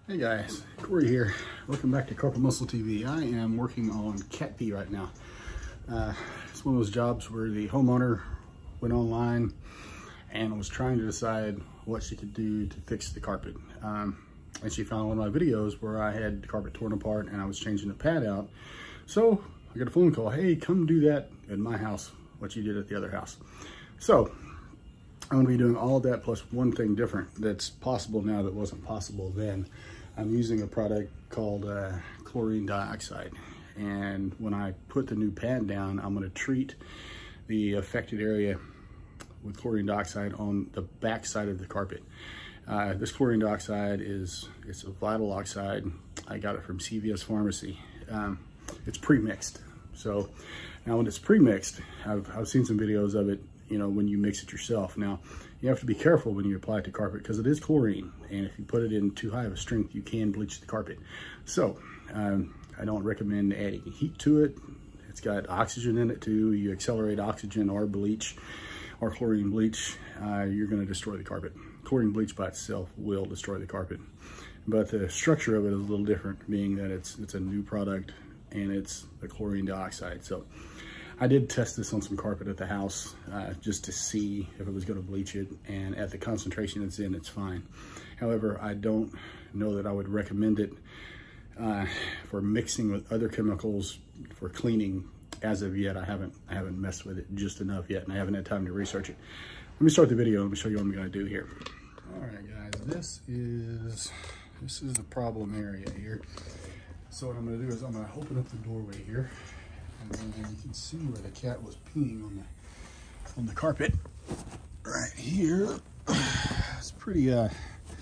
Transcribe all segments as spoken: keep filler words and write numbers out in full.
Hey guys, Corey here. Welcome back to Carpet Muscle T V. I am working on cat pee right now. Uh, it's one of those jobs where the homeowner went online and was trying to decide what she could do to fix the carpet. Um, and she found one of my videos where I had the carpet torn apart and I was changing the pad out. So I got a phone call, hey, come do that at my house, what you did at the other house. So I'm gonna be doing all of that plus one thing different that's possible now that wasn't possible then. I'm using a product called uh, chlorine dioxide. And when I put the new pad down, I'm gonna treat the affected area with chlorine dioxide on the back side of the carpet. Uh, this chlorine dioxide is, it's a vital oxide. I got it from C V S Pharmacy. Um, it's pre-mixed. So now when it's pre-mixed, I've, I've seen some videos of it, you know, when you mix it yourself. Now, you have to be careful when you apply it to carpet because it is chlorine. And if you put it in too high of a strength, you can bleach the carpet. So um, I don't recommend adding heat to it. It's got oxygen in it too. You accelerate oxygen or bleach or chlorine bleach, uh, you're gonna destroy the carpet. Chlorine bleach by itself will destroy the carpet. But the structure of it is a little different, being that it's, it's a new product and it's the chlorine dioxide. So I did test this on some carpet at the house uh, just to see if it was gonna bleach it, and at the concentration it's in, it's fine. However, I don't know that I would recommend it uh, for mixing with other chemicals for cleaning as of yet. I haven't, I haven't messed with it just enough yet, and I haven't had time to research it. Let me start the video and let me show you what I'm gonna do here. All right, guys, this is, this is the problem area here. So what I'm gonna do is I'm gonna open up the doorway here. And then you can see where the cat was peeing on the on the carpet right here. It's pretty uh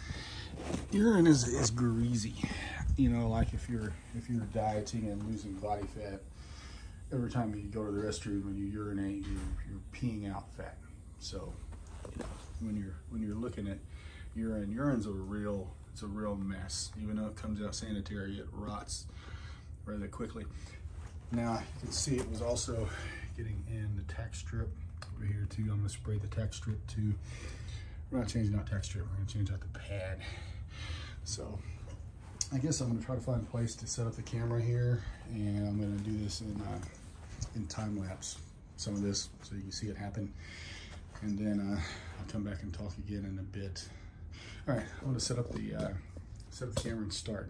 urine is is greasy. You know, like if you're if you're dieting and losing body fat, every time you go to the restroom and you urinate, you're you're peeing out fat. So, you know, when you're when you're looking at urine, urine's a real it's a real mess. Even though it comes out sanitary, it rots rather quickly. Now you can see it was also getting in the tack strip over here too. I'm gonna spray the tack strip too. We're not changing out tack strip, we're gonna change out the pad. So I guess I'm gonna try to find a place to set up the camera here, and I'm gonna do this in uh, in time lapse, some of this, so you can see it happen. And then uh, I'll come back and talk again in a bit. All right, I'm gonna set up the uh, set up the camera and start.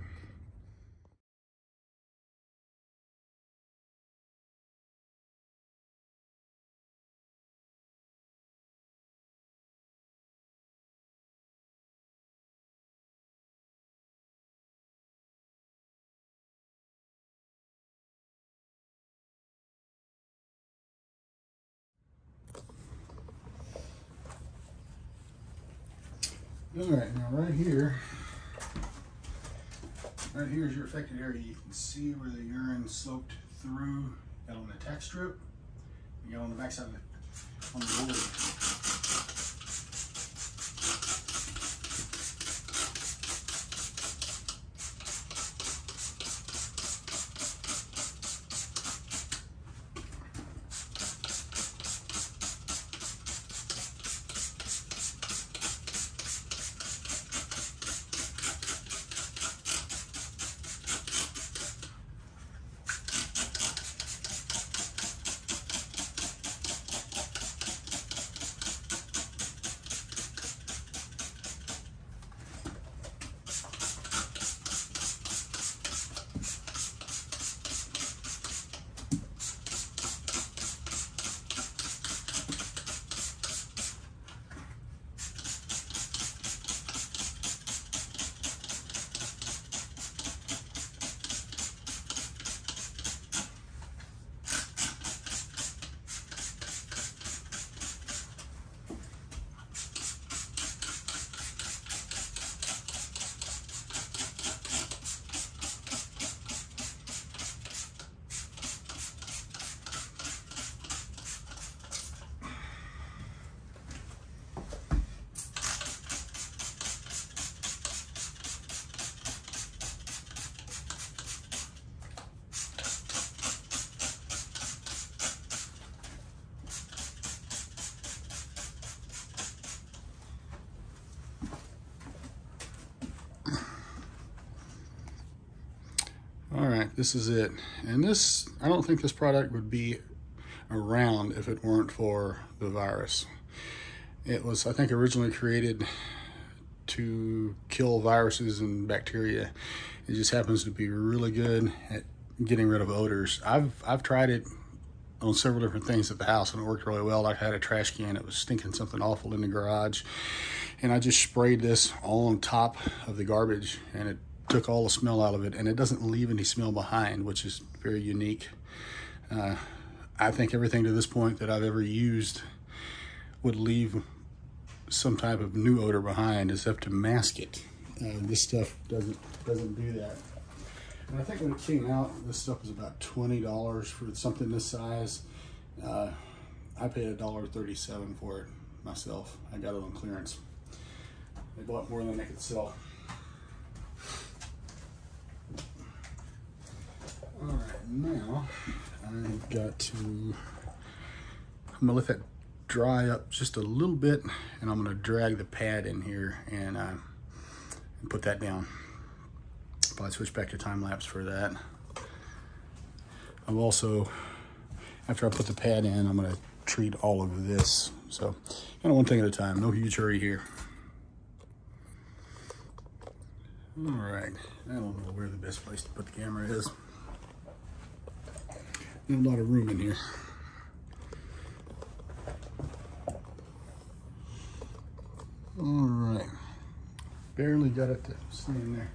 All right, now right here, right here is your affected area. You can see where the urine sloped through out on the tack strip. You go on the backside of it, on the wood. This is it. And this, I don't think this product would be around if it weren't for the virus. It was, I think, originally created to kill viruses and bacteria. It just happens to be really good at getting rid of odors. I've I've tried it on several different things at the house and it worked really well. Like I had a trash can, it was stinking something awful in the garage, and I just sprayed this all on top of the garbage and it took all the smell out of it, and it doesn't leave any smell behind, which is very unique. Uh, I think everything to this point that I've ever used would leave some type of new odor behind, except to mask it. Uh, this stuff doesn't doesn't do that. And I think when it came out, this stuff was about twenty dollars for something this size. Uh, I paid a dollar thirty-seven for it myself. I got it on clearance. They bought more than they could sell. All right, now I've got to, I'm gonna let that dry up just a little bit, and I'm gonna drag the pad in here and, uh, and put that down. If I switch back to time lapse for that. I'm also, after I put the pad in, I'm gonna treat all of this. So, kind of one thing at a time, no huge hurry here. All right, I don't know where the best place to put the camera is. There's a lot of room in here. All right, barely got it to stay in there.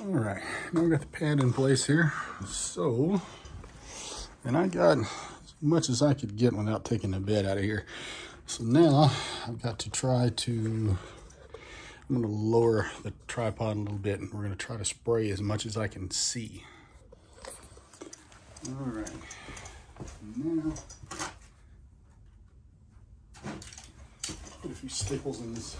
All right, now we got the pad in place here. So, and I got as much as I could get without taking the bed out of here. So now I've got to try to, I'm gonna lower the tripod a little bit and we're gonna try to spray as much as I can see. All right, now, put a few staples in this.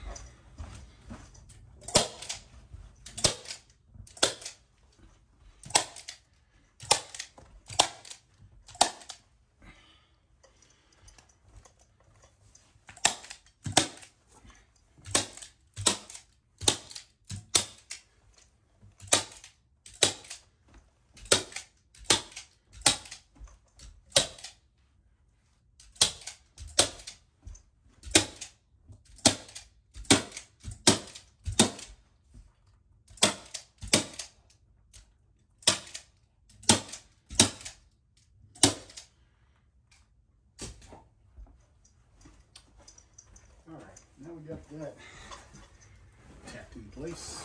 All right, now we got that tapped in place.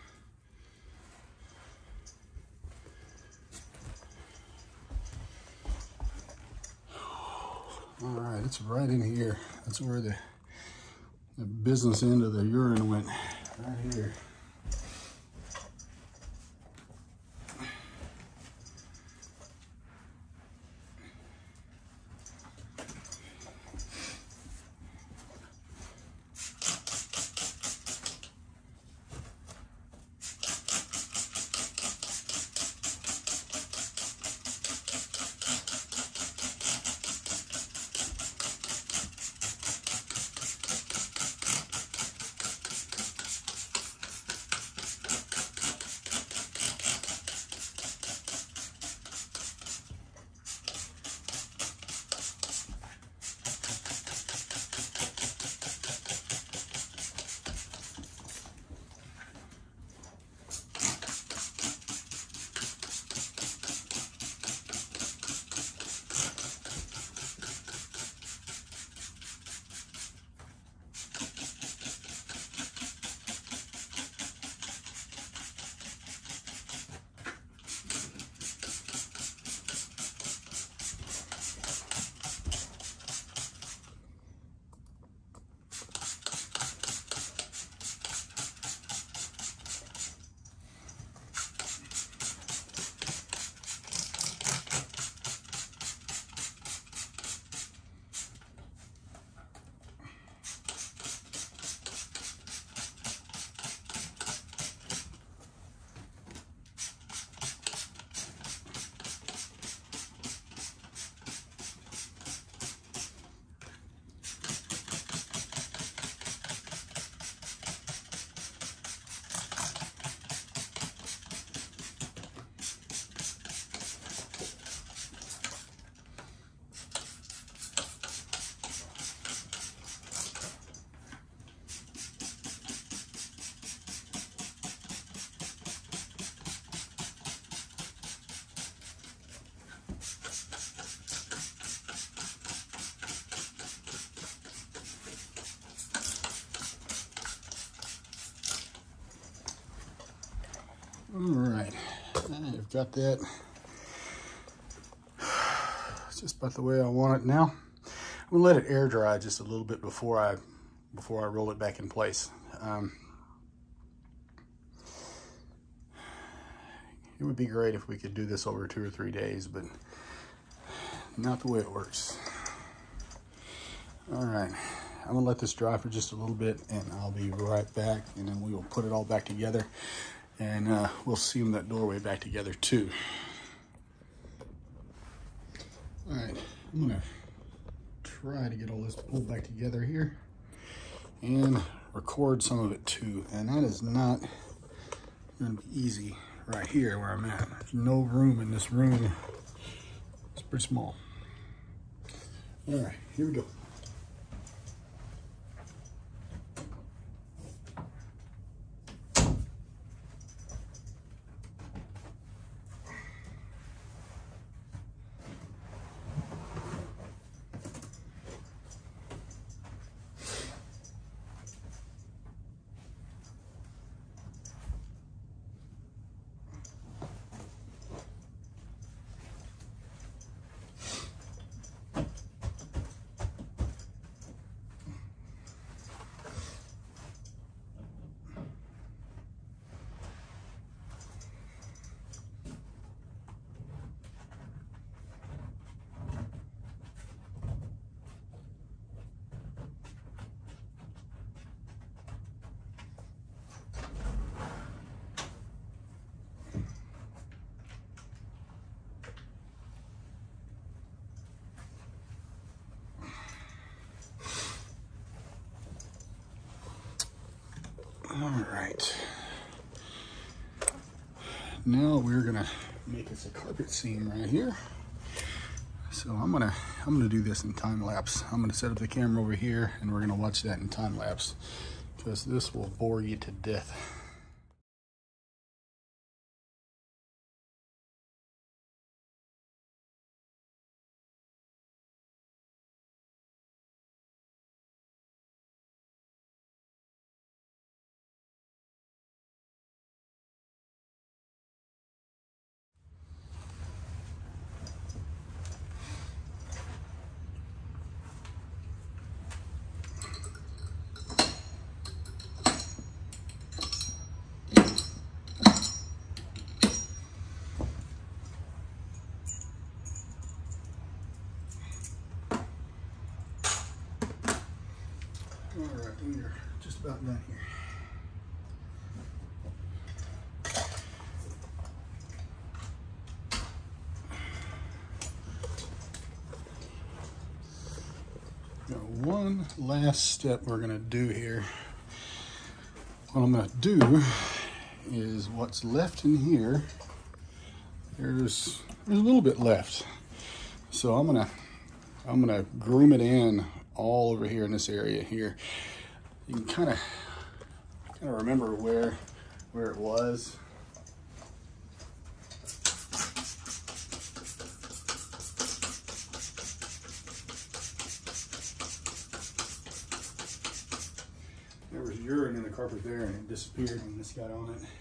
All right, it's right in here. That's where the, the business end of the urine went, right here. All right, I've got that. It's just about the way I want it now. I'm gonna let it air dry just a little bit before I before I roll it back in place. Um, it would be great if we could do this over two or three days, but not the way it works. All right, I'm gonna let this dry for just a little bit and I'll be right back, and then we will put it all back together and uh, we'll seam that doorway back together too. All right, I'm gonna try to get all this pulled back together here and record some of it too. And that is not gonna be easy right here where I'm at. There's no room in this room. It's pretty small. All right, here we go. All right. Now we're gonna make us a carpet seam right here. So I'm gonna I'm gonna do this in time lapse. I'm gonna set up the camera over here, and we're gonna watch that in time lapse because this will bore you to death. All right, we're just about done here. Now, one last step we're gonna do here. What I'm gonna do is what's left in here, there's, there's a little bit left. So I'm gonna, I'm gonna groom it in all over here in this area here. You can kind of kind of remember where where it was. There was urine in the carpet there, and it disappeared when this got on it.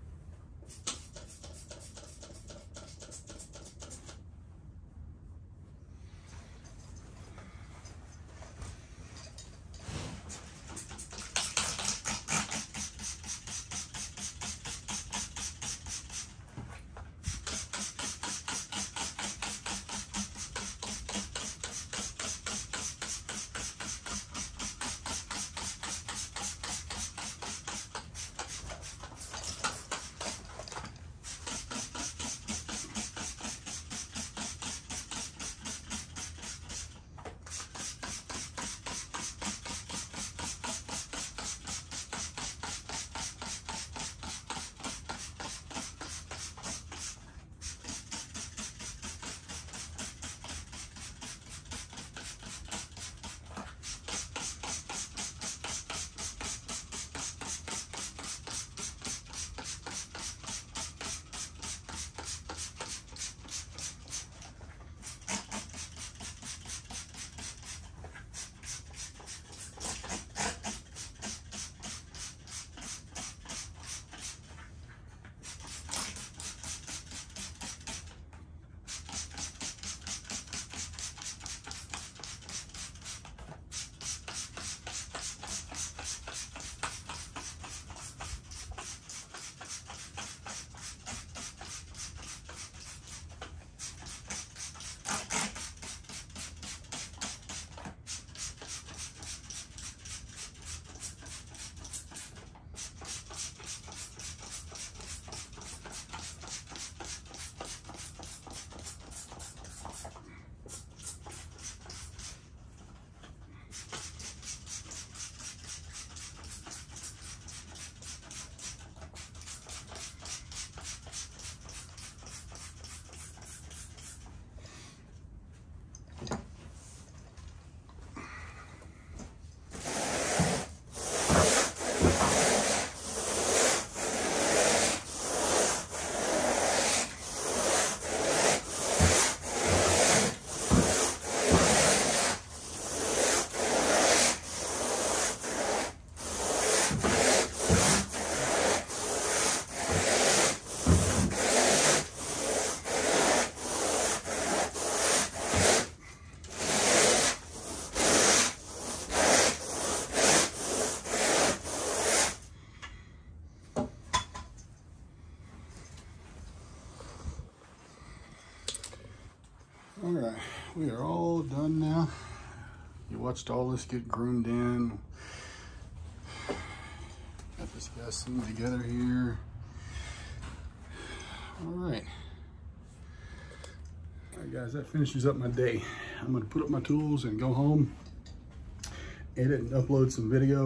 All right, we are all done now. You watched all this get groomed in. Got this guy seamed together here. All right. All right, guys, that finishes up my day. I'm gonna put up my tools and go home, edit and upload some video.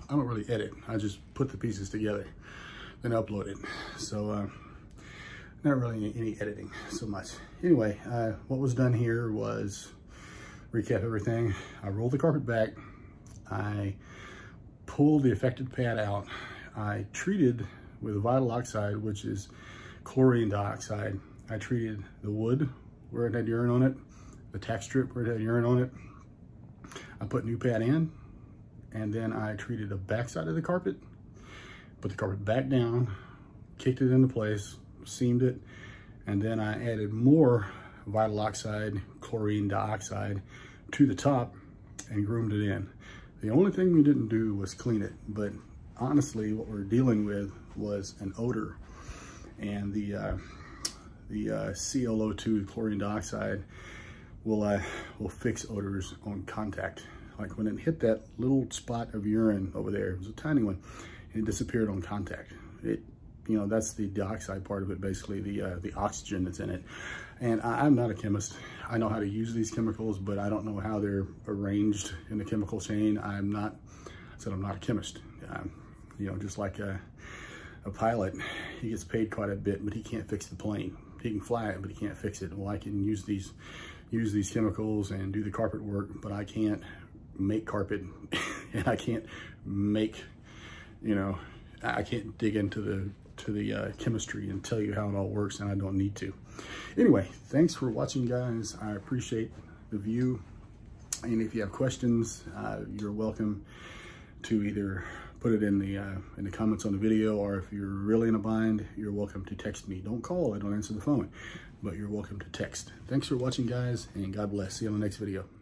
I don't really edit. I just put the pieces together, then upload it. So uh, not really any, any editing so much. Anyway, uh, what was done here was recap everything. I rolled the carpet back. I pulled the affected pad out. I treated with vinyl oxide, which is chlorine dioxide. I treated the wood where it had urine on it, the tack strip where it had urine on it. I put new pad in, and then I treated the backside of the carpet, put the carpet back down, kicked it into place, seamed it, and then I added more vinyl oxide, chlorine dioxide to the top and groomed it in. The only thing we didn't do was clean it, but honestly, what we're dealing with was an odor, and the uh, the uh, C L O two, chlorine dioxide, will uh, will fix odors on contact. Like when it hit that little spot of urine over there, it was a tiny one, and it disappeared on contact. It, you know, that's the dioxide part of it, basically the uh, the oxygen that's in it. And I, I'm not a chemist. I know how to use these chemicals, but I don't know how they're arranged in the chemical chain. I'm not. I said I'm not a chemist. Um, you know, just like a, a pilot, he gets paid quite a bit, but he can't fix the plane. He can fly it, but he can't fix it. Well, I can use these use these chemicals and do the carpet work, but I can't make carpet, and I can't make, you know, I can't dig into the to the uh, chemistry and tell you how it all works, and I don't need to. Anyway, thanks for watching, guys. I appreciate the view, and if you have questions, uh, you're welcome to either put it in the uh, in the comments on the video, or if you're really in a bind, you're welcome to text me. Don't call, I don't answer the phone, but you're welcome to text. Thanks for watching, guys, and God bless. See you on the next video.